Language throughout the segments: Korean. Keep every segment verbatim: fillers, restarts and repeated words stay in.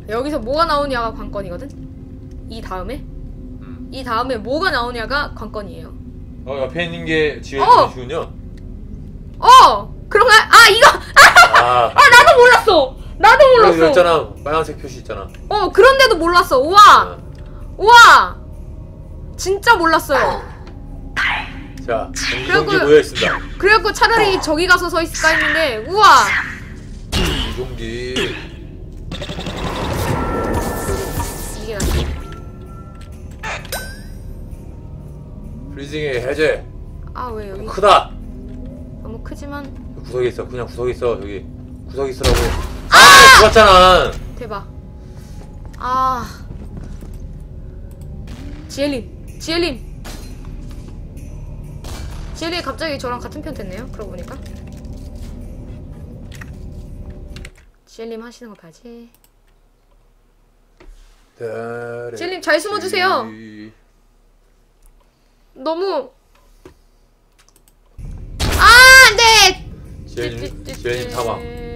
여기서 뭐가 나오냐가 관건이거든? 이 다음에? 음. 이 다음에 뭐가 나오냐가 관건이에요. 어, 옆에 있는 게 어! 지훈이군요. 어! 그런가? 아, 이거! 아, 아, 나도 몰랐어! 나도 몰랐어! 여기 있잖아. 빨간색 표시 있잖아. 어, 그런데도 몰랐어. 우와! 아. 우와! 진짜 몰랐어요. 자, 그래갖고- 이동기 모여있습니다. 그래갖고 차라리 저기 가서 서 있을까 했는데, 우와! 이동기. 이게 낫지. 프리징의 해제. 아, 왜 여기 크다. 너무 크지만. 구석에 있어. 그냥 구석에 있어. 여기 구석에 있으라고. 아! 죽었잖아. 대박. 아. 지엘님, 지엘님. 지엘님 갑자기 저랑 같은 편 됐네요. 그러고 보니까. 지엘님 하시는 거 봐야지. 지엘님 잘 숨어주세요. 너무. 아, 네. 지혜님, 지혜님 사망.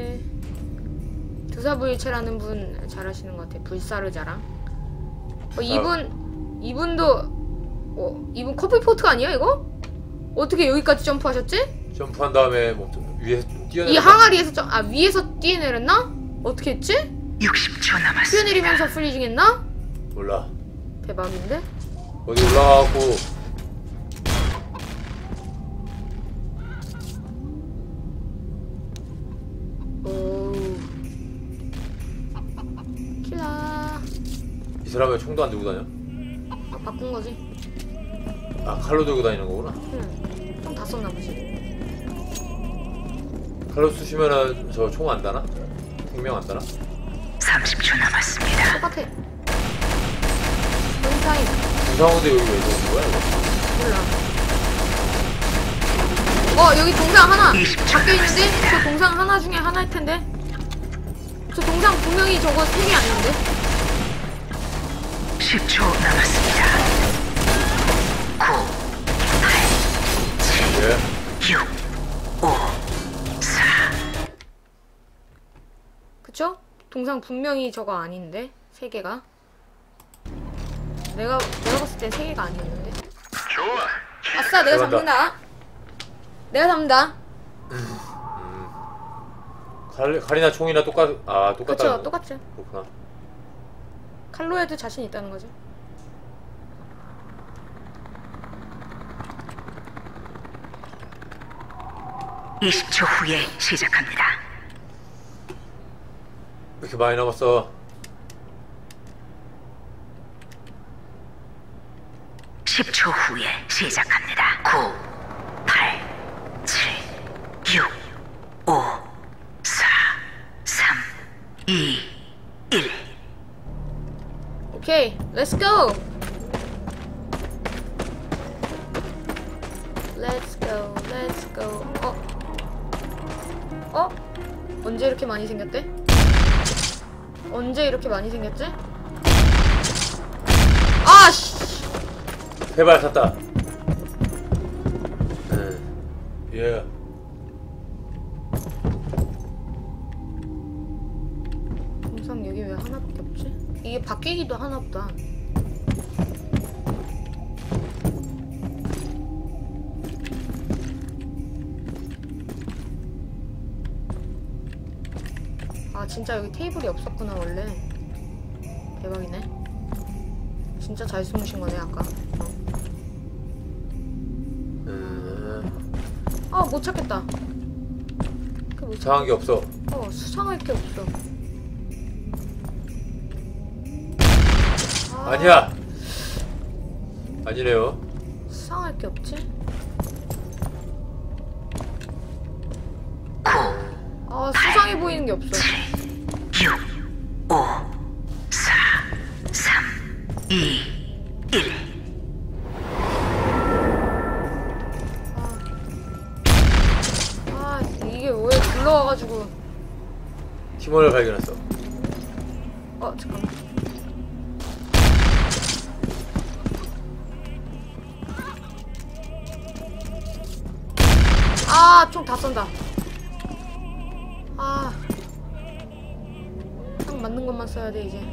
두사부일체라는 분 잘하시는 것 같아. 불사르자랑. 어, 이분 이분도 어 이분 커플 포트가 아니야 이거? 어떻게 여기까지 점프하셨지? 점프한 다음에 뭐 좀 위에서 좀 뛰어내. 이 항아리에서 점, 아 위에서 뛰어내렸나? 어떻게 했지? 육십 초 남았습니다. 뛰어내리면서 프리징 했나? 몰라. 대박인데? 어디 올라가고. 오. 킬라. 이 사람 왜 총도 안 들고 다녀? 아 바꾼 거지. 아, 칼로 들고 다니는 거구나. 응. 좀 다 썼나 보지. 칼로 쑤시면은 저 총 안 다나? 생명 안 다나? 삼십 초 남았습니다. 똑같아. 동타임. 부상호대 여기 왜 들어온 거야 이거? 몰라. 어 여기 동상 하나 이십 초 밖에 있는데? 남았습니다. 저 동상 하나 중에 하나일 텐데? 저 동상 분명히 저거 세 개 아닌데? 십 초 남았습니다. 구, 팔, 칠, 예. 육, 오, 사. 그쵸? 동상 분명히 저거 아닌데? 세 개가? 내가 내가 봤을 땐 세 개가 아니었는데? 좋아. 아싸 내가 들어간다. 잡는다. 내가 잡는다. 칼, 칼이나 총이나 똑같, 아, 똑같다. 그쵸 똑같죠. 그렇구나. 칼로 해도 자신 있다는 거죠. 이십 초 후에 시작합니다. 왜 이렇게 많이 남았어? 십 초 후에 시작합니다. 구, 팔, 칠, 육, 오, 사, 삼, 이, 일. 오케이 렛츠 고! 렛츠 고 렛츠 고. 어? 어? 언제 이렇게 많이 생겼대? 언제 이렇게 많이 생겼지? 아씨! 세 발 샀다. 응. 예. 동상 여기 왜 하나밖에 없지? 이게 바뀌기도 하나 보다. 아 진짜 여기 테이블이 없었구나 원래. 대박이네. 진짜 잘 숨으신 거네 아까. 어. 음. 아 못 찾겠다. 그못 찾. 이상한 게 없어. 어 수상할 게 없어. 아, 아니야. 아니래요. 수상할 게 없지? 아 수상해 보이는 게 없어. 육, 오, 사, 삼, 이, 일. 아 이게 왜 불러와가지고. 팀원을 발견했어. 어 잠깐만. 아 총 다 쏜다. 아 딱 맞는 맞는 것만 써야 돼 이제.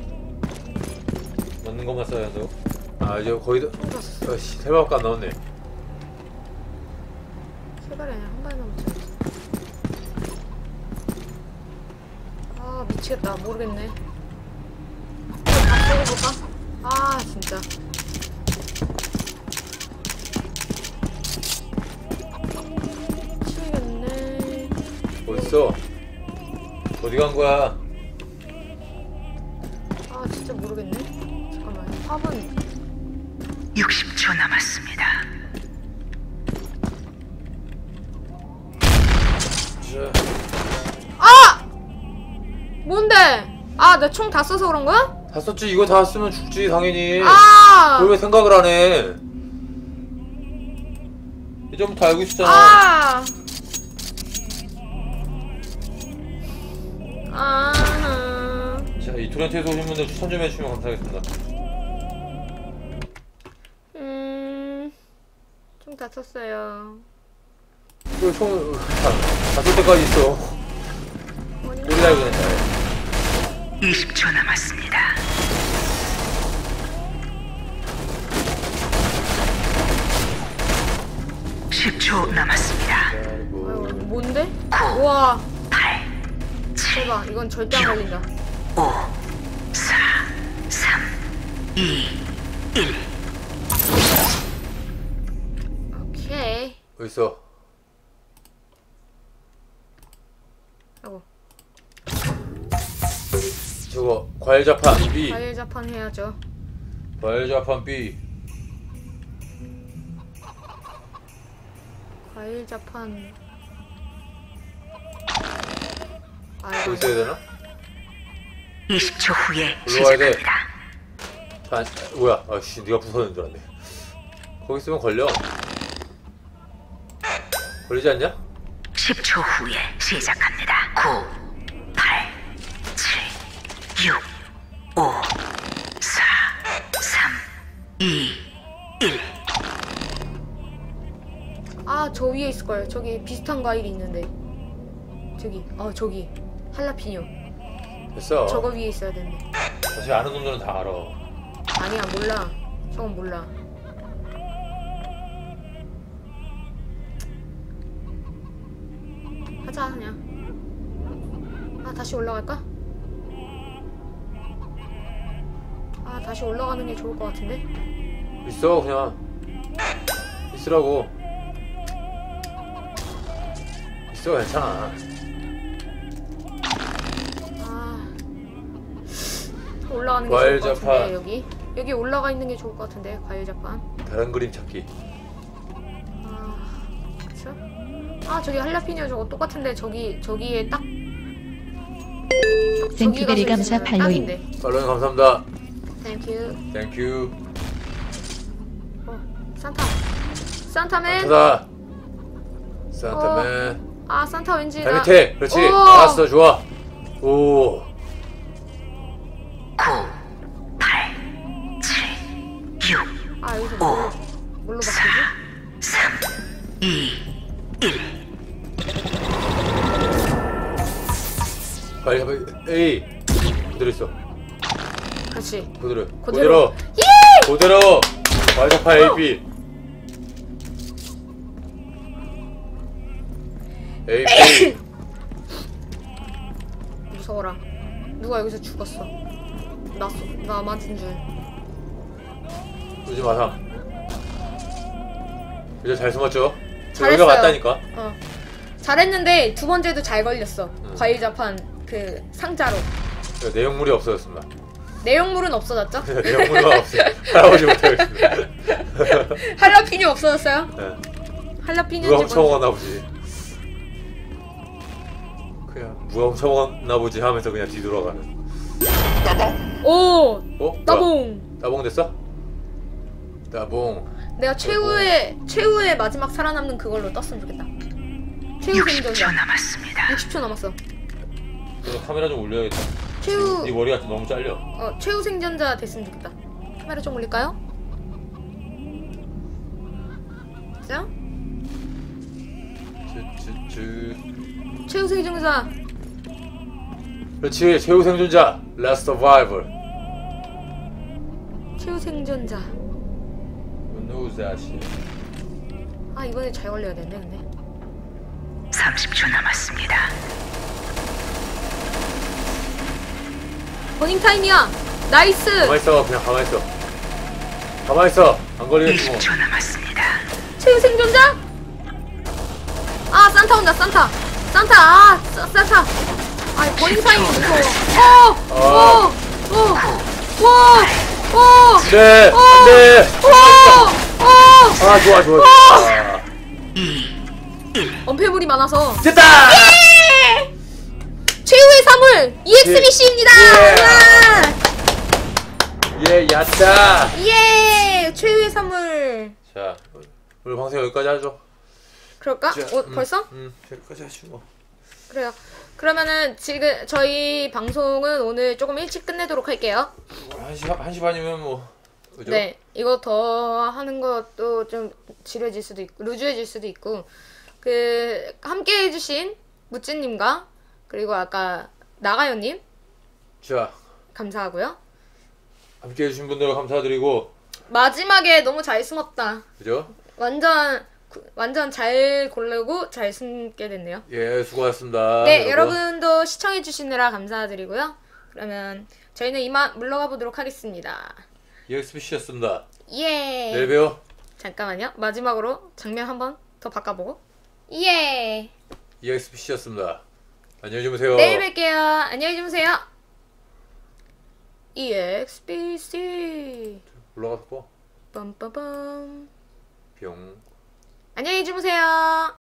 맞는 것만 써야 한다고? 아 이제 거의 다 총 아씨 세 발밖에 안 나왔네. 세 발이 아니라 한 발 남았지. 아 미치겠다. 모르겠네. 다 써볼까? 아 진짜. 미치겠네. 어딨어? 어디 간 거야? 아 진짜 모르겠네. 잠깐만. 화분. 육십 초 남았습니다. 자, 아! 뭔데? 아, 내 총 다 써서 그런 거야? 다 썼지. 이거 다 쓰면 죽지 당연히. 아! 그걸 왜 생각을 안 해? 이전부터 알고 있었잖아. 아! 아! 자, 이 토렌트에서 오신 분들 추천 좀 해주시면 감사하겠습니다. 음, 총 다 썼어요. 이거 총 다쓸 때까지 있어. 우리 달고 했다. 이십 초 남았습니다. 십 초 남았습니다. 아유, 뭔데? 우와, 팔, 칠, 대박. 이건 절대 안 걸린다. 오, 사, 삼, 이, 일. 오케이. 어딨어? 아이고, 저거 과일 자판 B. 과일 자판 해야죠. 과일 자판 B. 과일 자판. 아, 거기 이거 있어야 되나? 이십 초 후에 올라와야 돼. 시작합니다. 아, 뭐야? 아씨, 네가 부서는 줄 알았네. 거기 있으면 걸려. 걸리지 않냐? 십 초 후에 시작합니다. 구, 팔, 칠, 육, 오, 사, 삼, 이, 일. 아, 저 위에 있을 거예요. 저기 비슷한 과일이 있는데. 저기, 어, 저기. 할라피뇨. 됐어. 저거 위에 있어야 되는데. 사실 아는 놈들은 다 알아. 아니야, 몰라. 저건 몰라. 하자, 그냥. 아, 다시 올라갈까? 아, 다시 올라가는 게 좋을 것 같은데? 있어 그냥. 있으라고. 있어 괜찮아. 아, 올라가는 게 과일 좋을 것 자판. 같은데, 여기. 여기 올라가 있는 게 좋을 것 같은데, 과일 자판. 다른 그림 찾기. 아, 그쵸? 아, 저기 할라피뇨 저거 똑같은데, 저기, 저기에 딱. 땡큐베리 저기가 감사 있으면 팔로잉. 딱인데. 팔로잉 감사합니다. 땡큐. 땡큐. 어, 산타. 산타맨. 산타다. 산타맨. 아, 산타 왠지 발 나. 밑에. 그렇지. 오! 알았어. 좋아. 오. 구, 팔, 칠, 육, 아, 여기서 뭘로, 뭘로 바꾸지? 삼, 이, 일. 빨리 빨리. 에이. 그대로 있어. 그렇지. 그대로. 그대로. 그대로. 예! 그대로. 과일자판 A, B. A, B. 무서워라. 누가 여기서 죽었어. 나, 쏘- 나 맞은 줄. 쏘지 마삼. 이제 잘 숨었죠? 잘했어요. 여기가 맞다니까. 어. 잘했는데 두 번째도 잘 걸렸어. 음. 과일 자판 그 상자로. 내용물이 없어졌습니다. 내용물은 없어졌죠? 내용물만 없어요. 할아버지 못하겠습니다. 할라피뇨 없어졌어요? 네. 할라피뇨 누가 훔쳐먹었나 보지. 그냥 누가 훔쳐먹었나 보지 하면서 그냥 뒤돌아가는. 오! 어? 뭐야? 따봉! 따봉 됐어? 따봉. 내가 최후의 최후의 마지막 살아남는 그걸로 떴으면 좋겠다. 최후 육십 초 생존자. 남았습니다. 육십 초 남았어. 그래서 카메라 좀 올려야겠다. 최후 네 머리가 너무 잘려. 어 최후 생존자 됐으면 좋겠다. 카메라 좀 올릴까요? 자, 쭈쭈쭈. 최후 생존자. 그렇지. 최후 생존자. Last Survivor. 최후 생존자. Who knows that shit? 아 이번에 잘 걸려야 되네 근데. 삼십 초 남았습니다. 버닝 타임이야. 나이스. 가만히 있어. 그냥 가만히 있어. 가만히 있어. 안 걸리겠지 뭐. 이십 초 남았습니다. 최후 생존자? 아 산타 온다 산타. 산타 아 사, 산타. 아 버닝 타임 무서워. 어. 오. 오. 오. 오. 네. 안돼. 오. 오. 아 좋아 좋아. 좋아. 엄폐물이 많아서. 됐다. 예! 최후의 사물 이엑스비씨입니다. 예, 야짜. 예, 최후의 사물. 자, 오늘 방송 여기까지 하죠. 그럴까? 자, 어, 음, 벌써? 음, 여기까지 하죠 뭐. 그래요. 그러면은 지금 저희 방송은 오늘 조금 일찍 끝내도록 할게요. 한 시, 한 시 반이면 뭐. 그죠? 네, 이거 더 하는 것도 좀 지루해질 수도 있고 루즈해질 수도 있고 그 함께 해주신 무찌님과 그리고 아까 나가요님 자, 감사하고요. 함께 해주신 분들 감사드리고. 마지막에 너무 잘 숨었다. 그죠? 완전 구- 완전 잘 고르고 잘 숨게 됐네요. 예, 수고하셨습니다. 네, 여러분도 시청해 주시느라 감사드리고요. 그러면 저희는 이만 물러가 보도록 하겠습니다. 이엑스비씨였습니다. 예. 내일 봬요. 잠깐만요. 마지막으로 장면 한번 더 바꿔보고. 예. 이엑스비씨였습니다. 안녕히 주무세요. 내일 뵐게요. 안녕히 주무세요. 이엑스비씨. 올라가서 봐. 빰빰빰. 병. 안녕히 주무세요.